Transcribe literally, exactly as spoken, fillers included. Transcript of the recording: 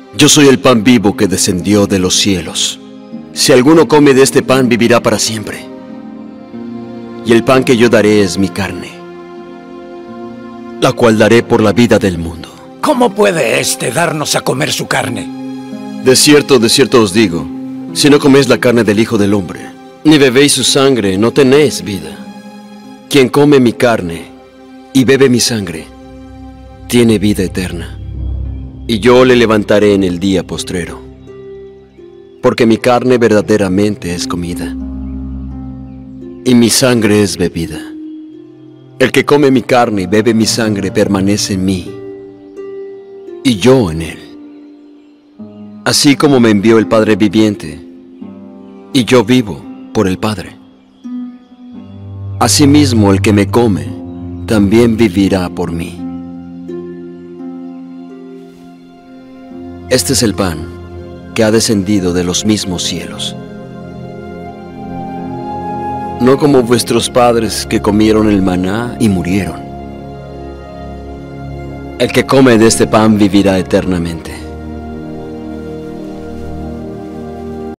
Yo soy el pan vivo que descendió de los cielos. Si alguno come de este pan, vivirá para siempre. Y el pan que yo daré es mi carne, la cual daré por la vida del mundo. ¿Cómo puede éste darnos a comer su carne? De cierto, de cierto os digo, si no coméis la carne del Hijo del Hombre, ni bebéis su sangre, no tenéis vida. Quien come mi carne y bebe mi sangre, tiene vida eterna. Y yo le levantaré en el día postrero, porque mi carne verdaderamente es comida, y mi sangre es bebida. El que come mi carne y bebe mi sangre permanece en mí, y yo en él. Así como me envió el Padre viviente, y yo vivo por el Padre. Asimismo, el que me come, también vivirá por mí. Este es el pan que ha descendido de los mismos cielos. No como vuestros padres que comieron el maná y murieron. El que come de este pan vivirá eternamente.